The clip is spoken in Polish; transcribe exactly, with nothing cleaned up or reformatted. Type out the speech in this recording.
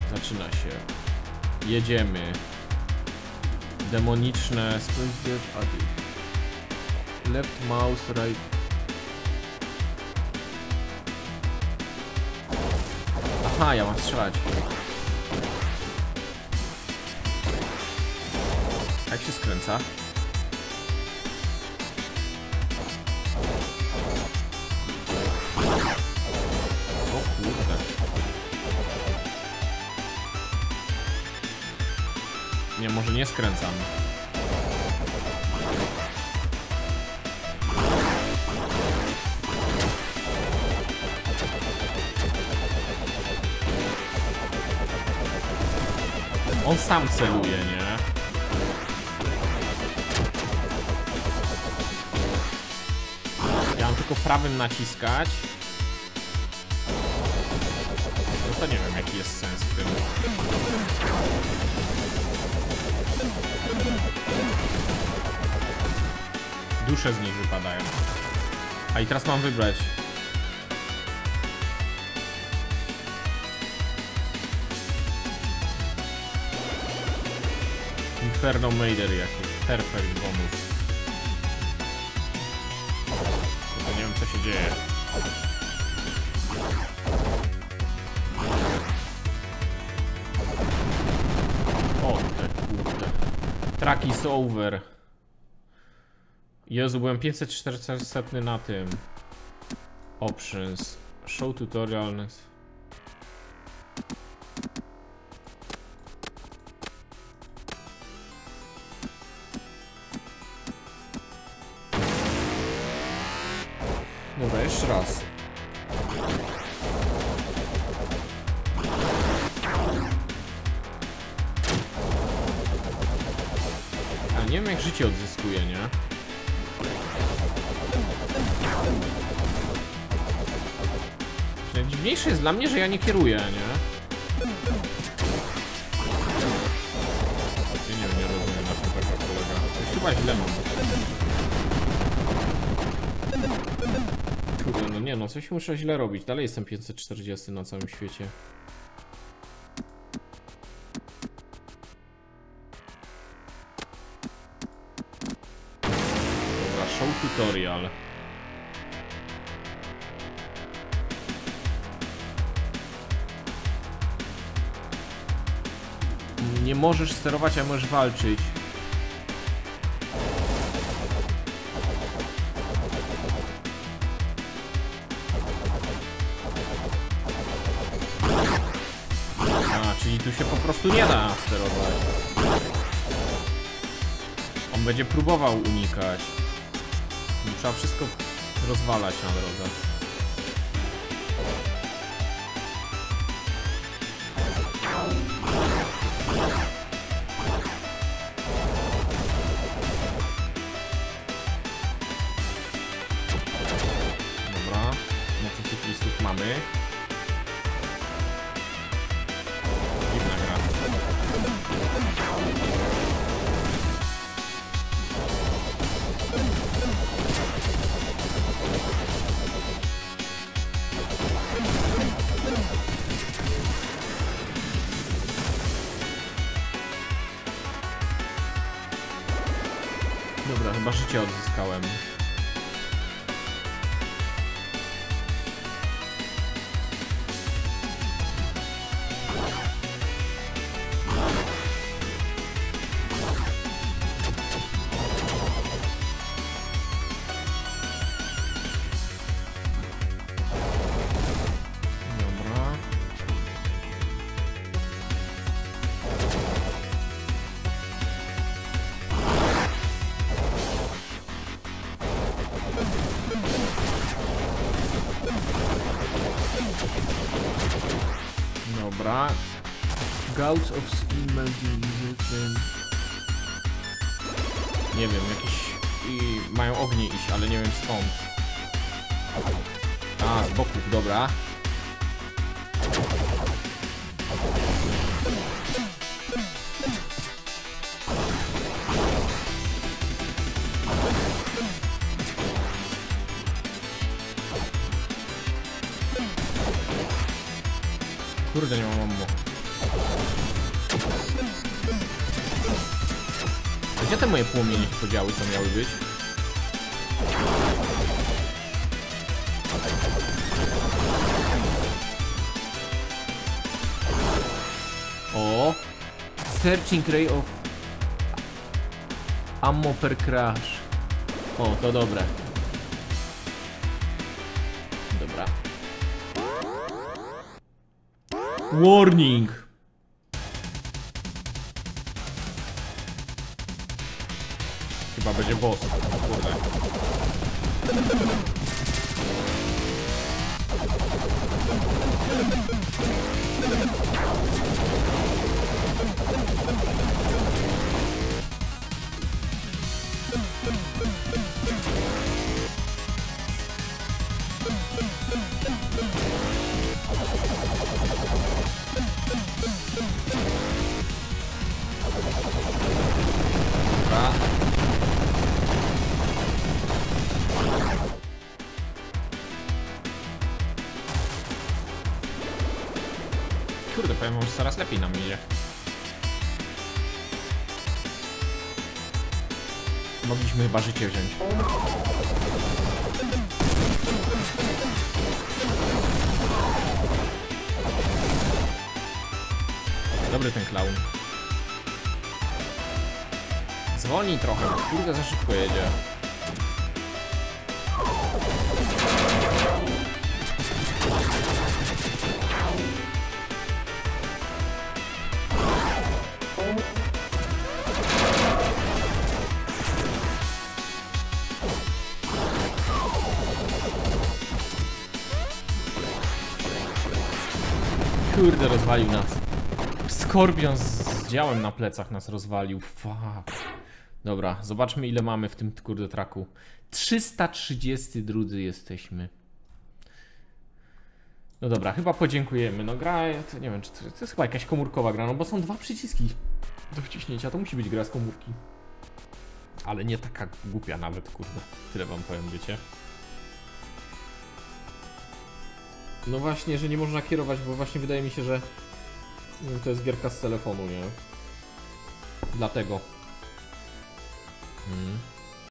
Zaczyna się. Jedziemy. Demoniczne. Left mouse, right. Aha, ja mam strzelać. Jak się skręca? O kurde. Nie, może nie skręcam. On sam celuje, nie? Ja mam tylko prawym naciskać. No to nie wiem, jaki jest sens w tym. Dusze z nich wypadają. A i teraz mam wybrać. Inferno Maider jakiś. Perfect bonus. To nie wiem, co się dzieje. O te kurde. Track is over. Jezu, byłem pięćset czterdzieści na tym. Options. Show tutorial. Dobra, jeszcze raz. Ale nie wiem, jak życie odzyskuje, nie? Najdziwniejsze jest dla mnie, że ja nie kieruję, nie? Ja nie wiem, nie rozumiem, na czym taka polega. Coś chyba źle mam. Kurde, no nie no, coś muszę źle robić. Dalej jestem pięćset czterdzieści na całym świecie. Dobra, show tutorial. Nie możesz sterować, a możesz walczyć. A, czyli tu się po prostu nie da sterować. On będzie próbował unikać. Trzeba wszystko rozwalać na drodze. Dobra, motocyklistów mamy. Dziwna gra. Dobra, chyba życie odzyskałem. Dobra. Gouts of skin melting. Nie wiem, jakieś i mają ognie iść, ale nie wiem skąd. A, z boków, dobra. Kurde, nie mam ammo. Gdzie te moje płomienie się podziały, co miały być? O! Searching ray of ammo per crash. O, to dobre. Dobra. Warning! Chyba będzie boss. Kurde. Dobra. Kurde, powiem, że coraz lepiej nam idzie. Mogliśmy chyba życie wziąć. Dobry ten klaun. Zwolnij trochę, kurde, za szybko jedzie. Kurde, rozwalił nas. Skorpion z działem na plecach nas rozwalił. Fuck. Dobra, zobaczmy ile mamy w tym kurde traku. trzysta trzydzieści drudzy jesteśmy. No dobra, chyba podziękujemy. No gra, to nie wiem, czy to, to jest chyba jakaś komórkowa gra, no bo są dwa przyciski do wciśnięcia. To musi być gra z komórki. Ale nie taka głupia nawet, kurde. Tyle wam powiem, wiecie. No właśnie, że nie można kierować, bo właśnie wydaje mi się, że to jest gierka z telefonu, nie? Dlatego. Hmm.